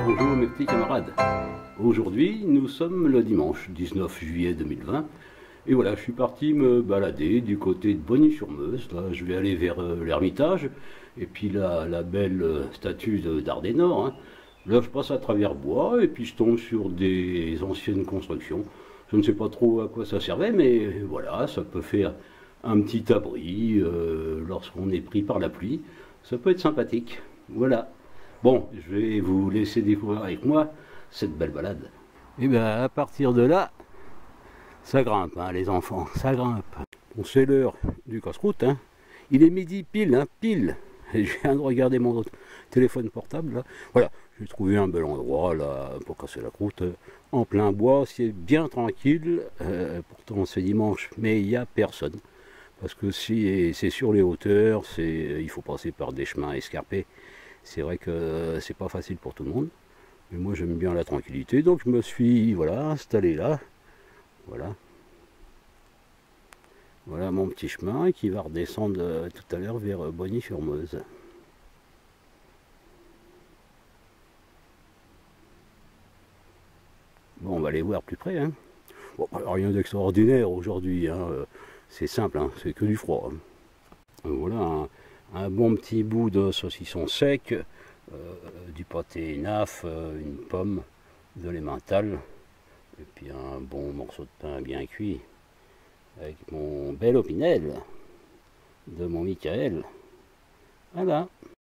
Bonjour mes petits camarades. Aujourd'hui, nous sommes le dimanche 19 juillet 2020. Et voilà, je suis parti me balader du côté de Bogny-sur-Meuse. Là, je vais aller vers l'Ermitage. Et puis là, la belle statue d'Ardenor. Hein. Là, je passe à travers bois et puis je tombe sur des anciennes constructions. Je ne sais pas trop à quoi ça servait, mais voilà, ça peut faire un petit abri lorsqu'on est pris par la pluie. Ça peut être sympathique. Voilà. Bon, je vais vous laisser découvrir avec moi cette belle balade. Et bien, à partir de là, ça grimpe, hein, les enfants, ça grimpe. Bon, c'est l'heure du casse-croûte, hein. Il est midi pile, hein, pile. Et je viens de regarder mon téléphone portable, là. Voilà, j'ai trouvé un bel endroit, là, pour casser la croûte, en plein bois, c'est bien tranquille. Pourtant, c'est dimanche, mais il n'y a personne. Parce que si c'est sur les hauteurs, il faut passer par des chemins escarpés. C'est vrai que c'est pas facile pour tout le monde. Mais moi j'aime bien la tranquillité, donc je me suis installé là. Voilà. Voilà mon petit chemin qui va redescendre tout à l'heure vers Bogny-sur-Meuse. Bon, on va aller voir plus près. Hein. Bon, rien d'extraordinaire aujourd'hui. Hein. C'est simple, hein. C'est que du froid. Hein. Voilà un bon petit bout de saucisson sec, du pâté naf, une pomme, de l'emmental, et puis un bon morceau de pain bien cuit, avec mon bel opinel de mon Michael. Voilà.